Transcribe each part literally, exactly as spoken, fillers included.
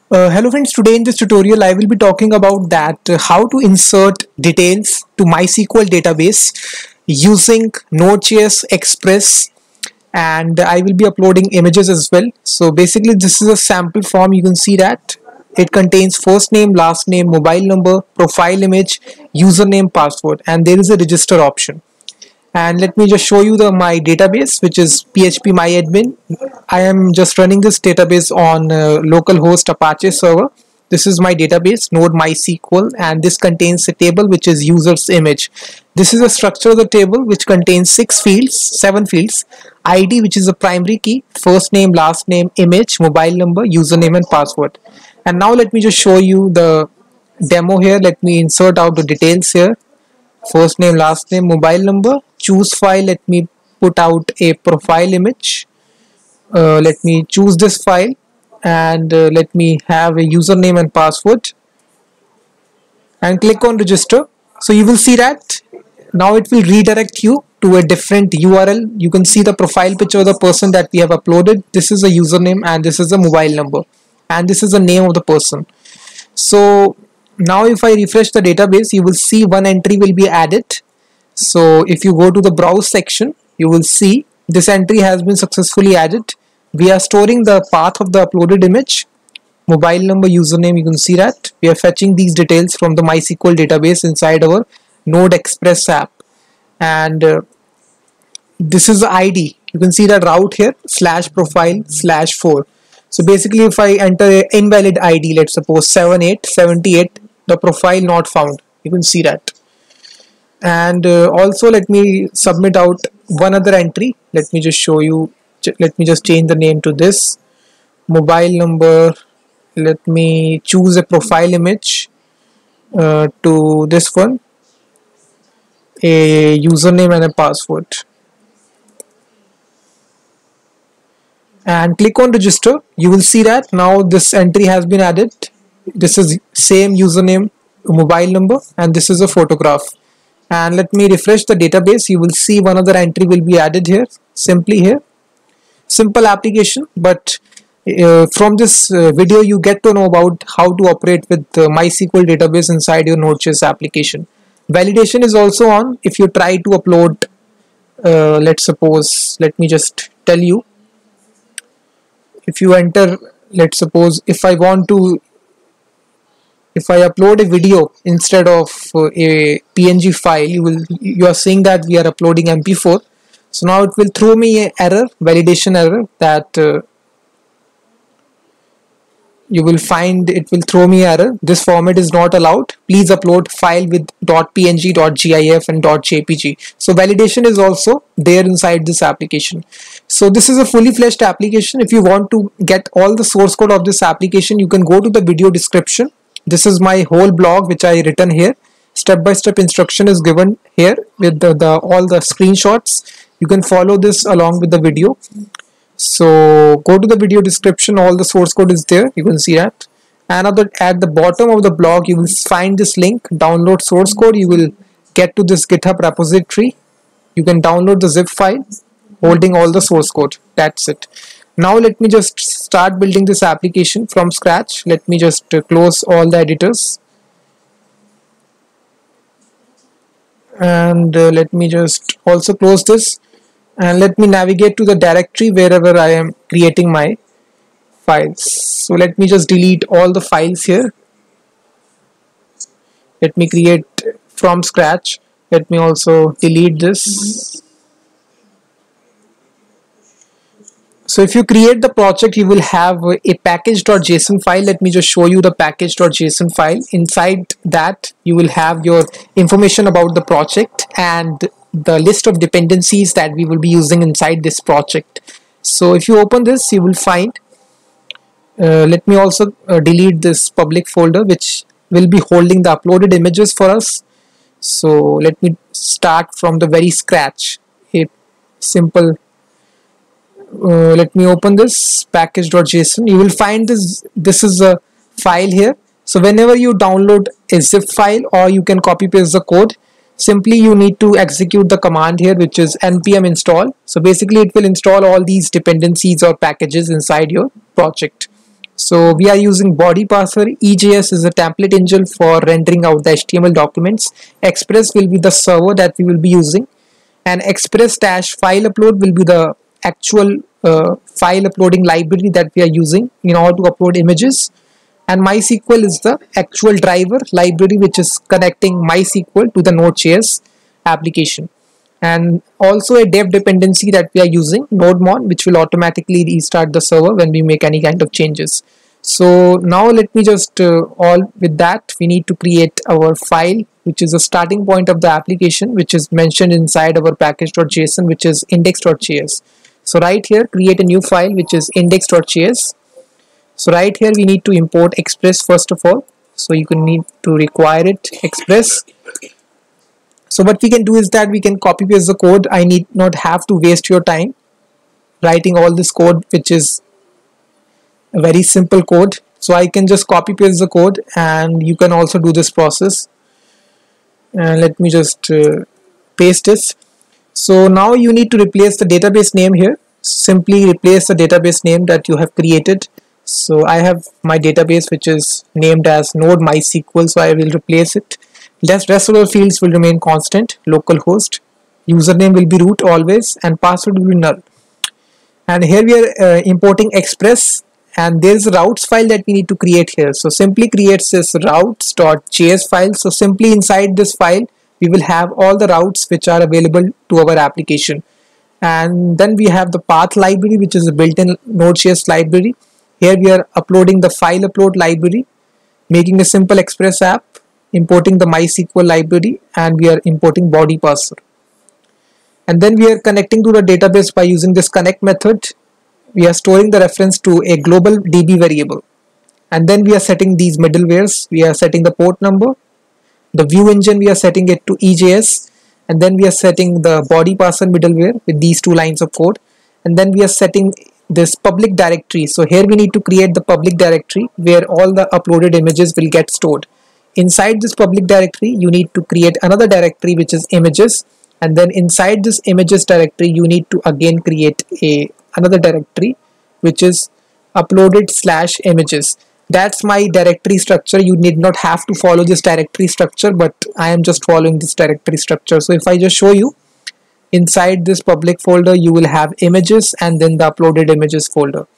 Uh, hello friends, today in this tutorial I will be talking about that uh, how to insert details to MySQL database using Node.js Express, and I will be uploading images as well. So basically this is a sample form. You can see that it contains first name, last name, mobile number, profile image, username, password, and there is a register option. And let me just show you the my database, which is phpMyAdmin. I am just running this database on uh, localhost Apache server. This is my database, node MySQL, and this contains a table which is user's image. This is a structure of the table which contains six fields, seven fields: I D, which is a primary key, first name, last name, image, mobile number, username, and password. And now let me just show you the demo here. Let me insert out the details here: first name, last name, mobile number. Choose file. Let me put out a profile image. Uh, let me choose this file, and uh, let me have a username and password, and click on register. So you will see that now it will redirect you to a different U R L. You can see the profile picture of the person that we have uploaded. This is a username and this is a mobile number, and this is the name of the person. So now if I refresh the database, you will see one entry will be added. So if you go to the browse section, you will see this entry has been successfully added. We are storing the path of the uploaded image, mobile number, username. You can see that we are fetching these details from the MySQL database inside our Node Express app, and uh, this is the I D. You can see that route here, slash profile slash four. So basically if I enter an invalid I D, let's suppose seven eight seven eight, the profile not found. You can see that. And uh, also let me submit out one other entry. Let me just show you. Let me just change the name to this, mobile number. Let me choose a profile image uh, to this one, a username and a password, and click on register. You will see that now this entry has been added. This is same username, mobile number, and this is a photograph. And let me refresh the database. You will see one other entry will be added here, simply here. Simple application, but uh, from this uh, video you get to know about how to operate with uh, MySQL database inside your Node.js application. Validation is also on. If you try to upload, uh, let's suppose, let me just tell you, if you enter, let's suppose if I want to if I upload a video instead of uh, a P N G file, you will you are seeing that we are uploading M P four. So now it will throw me an error, validation error, that uh, you will find it will throw me error. This format is not allowed. Please upload file with .png, .gif, and .jpg. So validation is also there inside this application. So this is a fully fledged application. If you want to get all the source code of this application, you can go to the video description. This is my whole blog which I written here. Step-by-step instruction is given here with the, the all the screenshots. You can follow this along with the video. So go to the video description. All the source code is there. You can see that. And at the, at the bottom of the blog, you will find this link. Download source code. You will get to this GitHub repository. You can download the zip file holding all the source code. That's it. Now let me just start building this application from scratch. Let me just uh, close all the editors, and uh, let me just also close this, and let me navigate to the directory wherever I am creating my files. So let me just delete all the files here. Let me create from scratch. Let me also delete this. So if you create the project, you will have a package.json file. Let me just show you the package.json file. Inside that, you will have your information about the project and the list of dependencies that we will be using inside this project. So if you open this, you will find, uh, let me also uh, delete this public folder which will be holding the uploaded images for us. So let me start from the very scratch. A simple Uh, let me open this package.json. You will find this this is a file here. So whenever you download a zip file, or you can copy paste the code, simply you need to execute the command here, which is npm install. So basically it will install all these dependencies or packages inside your project. So we are using body parser. E J S is a template engine for rendering out the H T M L documents. Express will be the server that we will be using, and Express dash file upload will be the actual uh, file uploading library that we are using in order to upload images. And MySQL is the actual driver library which is connecting MySQL to the Node.js application. And also a dev dependency that we are using, NodeMon, which will automatically restart the server when we make any kind of changes. So now let me just uh, all with that we need to create our file, which is the starting point of the application, which is mentioned inside our package.json, which is index.js. So right here create a new file which is index.js. So right here we need to import Express first of all. So you can need to require it Express. So what we can do is that we can copy paste the code. I need not have to waste your time writing all this code, which is a very simple code. So I can just copy paste the code, and you can also do this process. And let me just uh, paste this. So now you need to replace the database name here. Simply replace the database name that you have created. So I have my database which is named as Node MySQL, so I will replace it. Rest rest of the fields will remain constant. Localhost, username will be root always, and password will be null. And here we are uh, importing Express, and there is a routes file that we need to create here. So simply creates this routes.js file. So simply inside this file we will have all the routes which are available to our application. And then we have the path library, which is a built-in Node.js library. Here we are uploading the file upload library, making a simple Express app, importing the MySQL library, and we are importing body parser. And then we are connecting to the database by using this connect method. We are storing the reference to a global D B variable. And then we are setting these middlewares. We are setting the port number. The view engine we are setting it to E J S. And then we are setting the body parser middleware with these two lines of code. And then we are setting this public directory. So here we need to create the public directory where all the uploaded images will get stored. Inside this public directory you need to create another directory which is images, and then inside this images directory you need to again create a another directory which is uploaded slash images. That's my directory structure. You need not have to follow this directory structure, but I am just following this directory structure. So if I just show you, inside this public folder you will have images and then the uploaded images folder.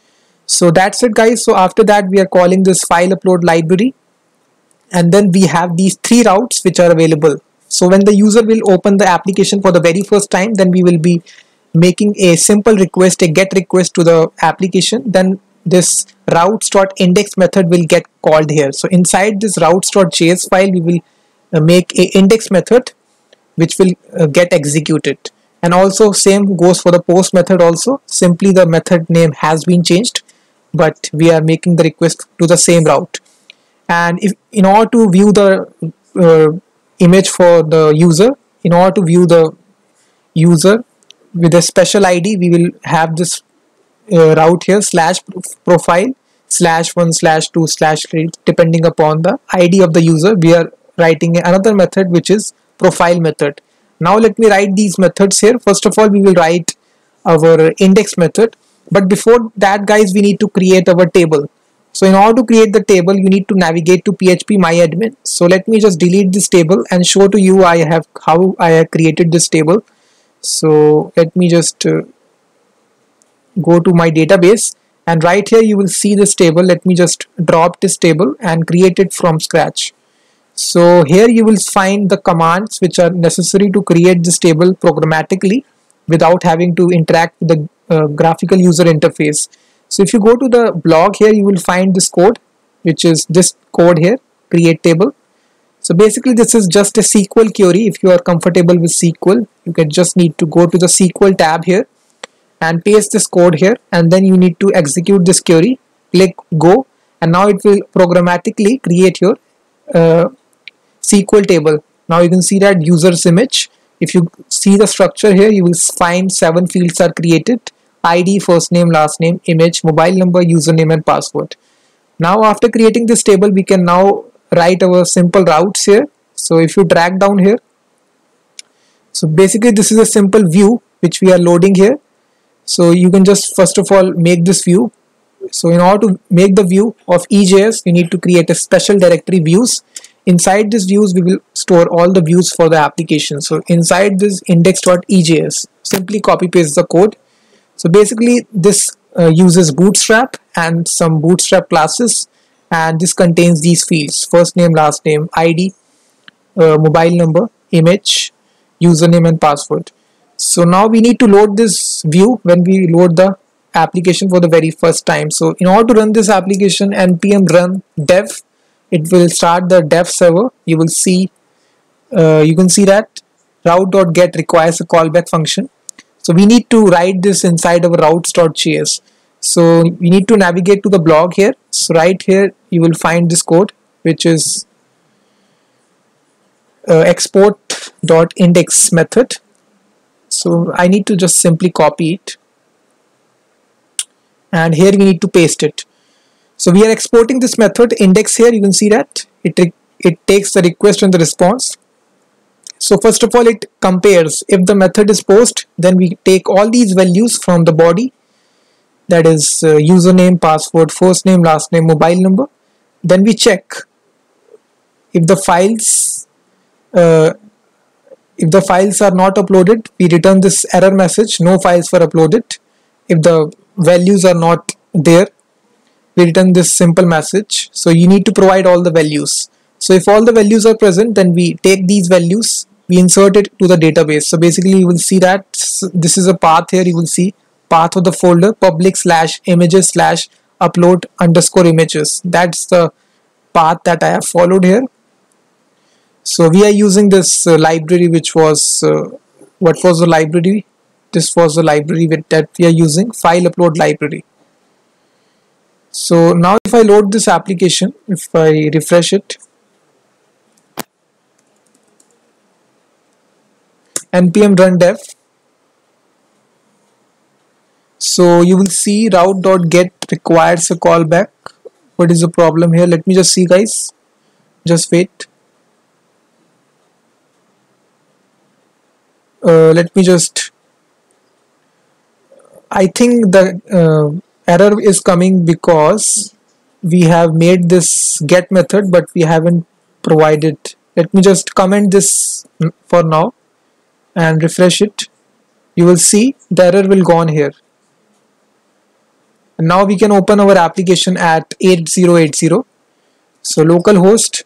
So that's it guys. So after that we are calling this file upload library, and then we have these three routes which are available. So when the user will open the application for the very first time, then we will be making a simple request, a get request to the application. Then this routes.index method will get called here. So inside this routes.js file we will uh, make a index method which will uh, get executed. And also same goes for the post method also. Simply the method name has been changed, but we are making the request to the same route. And if in order to view the uh, image for the user, in order to view the user with a special I D, we will have this uh, route here slash profile slash one slash two slash three, depending upon the I D of the user. We are writing another method which is profile method. Now let me write these methods here. First of all we will write our index method, but before that guys we need to create our table. So in order to create the table you need to navigate to P H P my admin. So let me just delete this table and show to you I have how I have created this table. So let me just uh, go to my database, and right here you will see this table. Let me just drop this table and create it from scratch. So here you will find the commands which are necessary to create this table programmatically without having to interact with the uh, graphical user interface. So if you go to the blog here, you will find this code, which is this code here, create table. So basically this is just a S Q L query. If you are comfortable with S Q L, you can just need to go to the S Q L tab here and paste this code here, and then you need to execute this query, click go, and now it will programmatically create your uh, S Q L table. Now you can see that user's image. If you see the structure here, you will find seven fields are created: I D, first name, last name, image, mobile number, username, and password. Now after creating this table, we can now write our simple routes here. So if you drag down here, so basically this is a simple view which we are loading here. So you can just first of all make this view, So in order to make the view of E J S, we need to create a special directory views. Inside this views, we will store all the views for the application. So inside this index.ejs, simply copy paste the code. So basically this uh, uses Bootstrap and some Bootstrap classes, and this contains these fields: first name, last name, I D, uh, mobile number, image, username and password. So now we need to load this view when we load the application for the very first time. So in order to run this application, npm run dev, it will start the dev server. You will see uh, you can see that route.get requires a callback function. So we need to write this inside our routes.js. So we need to navigate to the blog here. So right here you will find this code, which is uh, export.index method. So I need to just simply copy it, and here we need to paste it. So we are exporting this method index here. You can see that it it takes the request and the response. So first of all, it compares. If the method is post, then we take all these values from the body, that is uh, username, password, first name, last name, mobile number. Then we check if the files uh, if the files are not uploaded. We return this error message: no files were uploaded. If the values are not there, we return this simple message. So you need to provide all the values. So if all the values are present, then we take these values, we insert it to the database. So basically you will see that this is a path here. You will see path of the folder public slash images slash upload underscore images. That's the path that I have followed here. So we are using this uh, library, which was uh, what was the library? This was the library with that we are using, file upload library. So now if I load this application, if I refresh it, npm run dev, so you will see route.get requires a callback. What is the problem here? Let me just see, guys. Just wait. Uh, let me just I think the uh, error is coming because we have made this get method, but we haven't provided. Let me just comment this for now and refresh it. You will see the error will go on here. And now we can open our application at eighty eighty. So localhost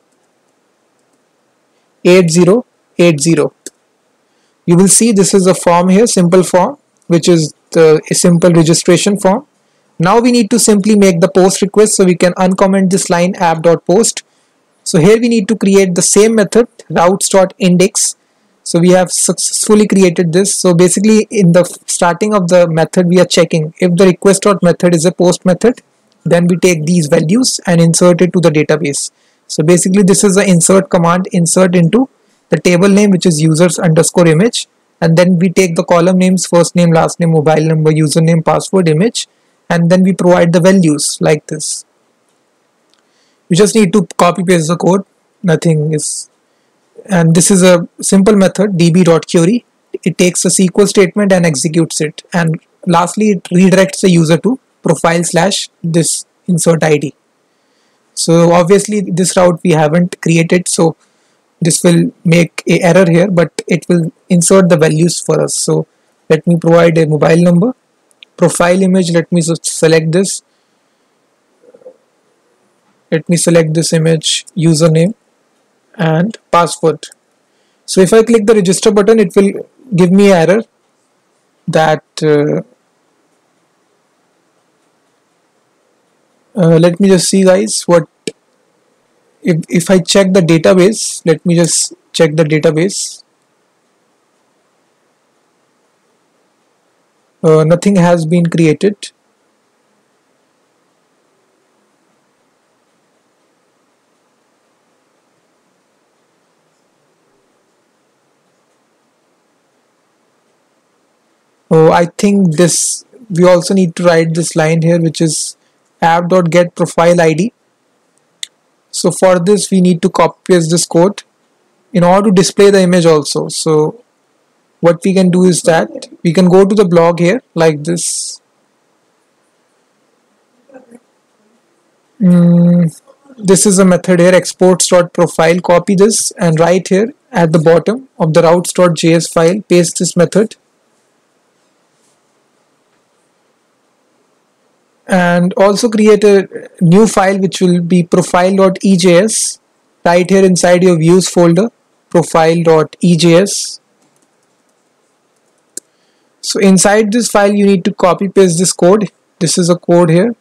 eighty eighty. You will see this is a form here, simple form, which is the a simple registration form. Now we need to simply make the post request. So we can uncomment this line app.post. So here we need to create the same method, routes.index. So we have successfully created this. So basically in the starting of the method, we are checking if the request.method is a post method, then we take these values and insert it to the database. So basically this is the insert command, insert into the table name, which is users underscore image, and then we take the column names, first name, last name, mobile number, username, password, image, and then we provide the values like this. You just need to copy paste the code, nothing is, and this is a simple method, db.query. It takes a S Q L statement and executes it, and lastly it redirects the user to profile slash this insert I D. So obviously this route we haven't created, so this will make a error here, but it will insert the values for us. So let me provide a mobile number, profile image. Let me just select this. Let me select this image, username and password. So if I click the register button, it will give me an error that uh, uh, let me just see, guys, what if, if I check the database. Let me just check the database. Uh, nothing has been created. Oh, I think this, we also need to write this line here, which is app.get profile I D. So for this we need to copy paste this code in order to display the image also. So what we can do is that we can go to the blog here like this. this is a method here, exports.profile. Copy this and right here at the bottom of the routes.js file, paste this method. And also create a new file which will be profile.ejs right here inside your views folder, profile.ejs. So inside this file you need to copy paste this code. This is a code here.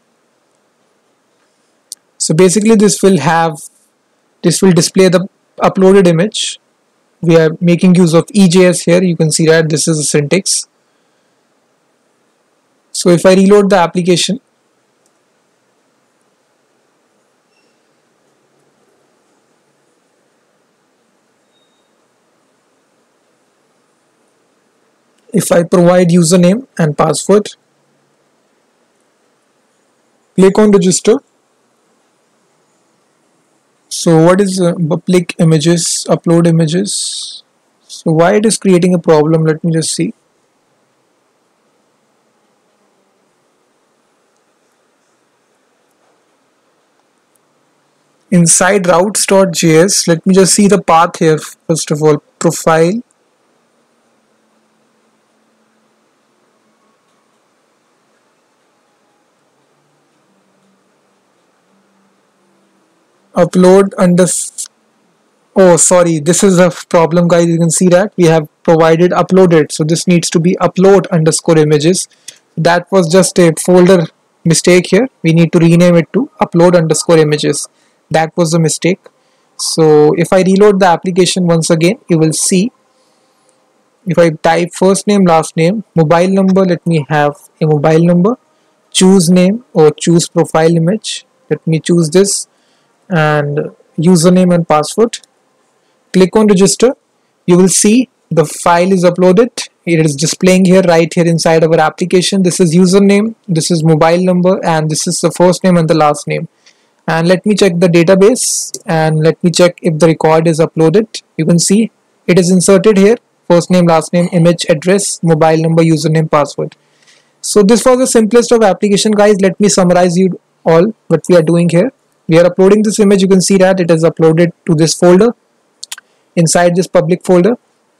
So basically this will have, this will display the uploaded image. We are making use of E J S here. You can see that this is a syntax. So if I reload the application, if I provide username and password, click on register. So what is uh, public images, upload images? So why it is creating a problem? Let me just see. Inside routes.js, let me just see the path here. First of all, profile, upload under, oh sorry, this is a problem guys. You can see that we have provided uploaded, so this needs to be upload underscore images. That was just a folder mistake here. We need to rename it to upload underscore images. That was a mistake. So if I reload the application once again, you will see, if I type first name, last name, mobile number, let me have a mobile number, choose name or choose profile image, let me choose this, and username and password. Click on register. You will see the file is uploaded. It is displaying here right here inside our application. This is username, this is mobile number, and this is the first name and the last name. And let me check the database and let me check if the record is uploaded. You can see it is inserted here, first name, last name, image, address, mobile number, username, password. So this was the simplest of application guys. Let me summarize you all what we are doing here. We are uploading this image. You can see that it is uploaded to this folder, inside this public folder.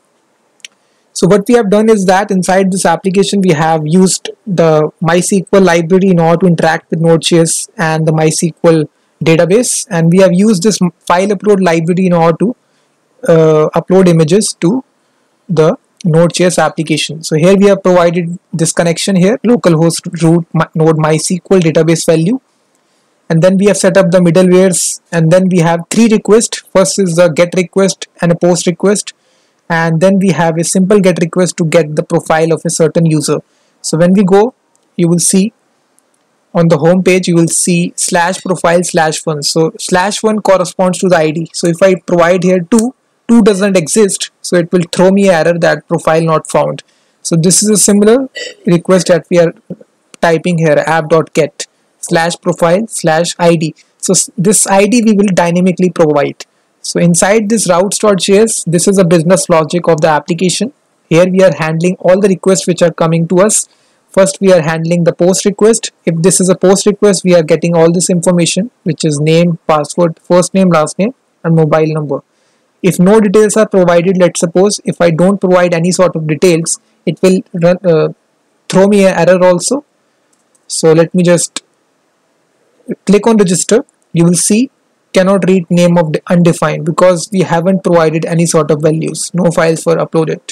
So what we have done is that inside this application we have used the MySQL library in order to interact with Node.js and the MySQL database, and we have used this file upload library in order to uh, upload images to the Node.js application. So here we have provided this connection here, localhost root node MySQL database value, and then we have set up the middlewares, and then we have three requests. First is the get request and a post request, and then we have a simple get request to get the profile of a certain user. So when we go, you will see on the home page, you will see slash profile slash one. So slash one corresponds to the I D. So if I provide here two, two doesn't exist, so it will throw me an error that profile not found. So this is a similar request that we are typing here, app.get slash profile slash I D. So this I D we will dynamically provide. So inside this routes.js, this is a business logic of the application. Here we are handling all the requests which are coming to us. First we are handling the post request. If this is a post request, we are getting all this information, which is name, password, first name, last name, and mobile number. If no details are provided, let's suppose if I don't provide any sort of details, it will run, uh, throw me an error also. So let me just click on register. You will see cannot read name of undefined because we haven't provided any sort of values. No files were uploaded.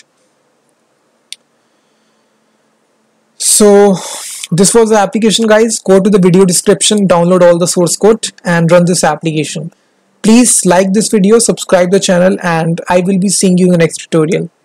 So this was the application guys. Go to the video description, download all the source code and run this application. Please like this video, subscribe the channel, and I will be seeing you in the next tutorial.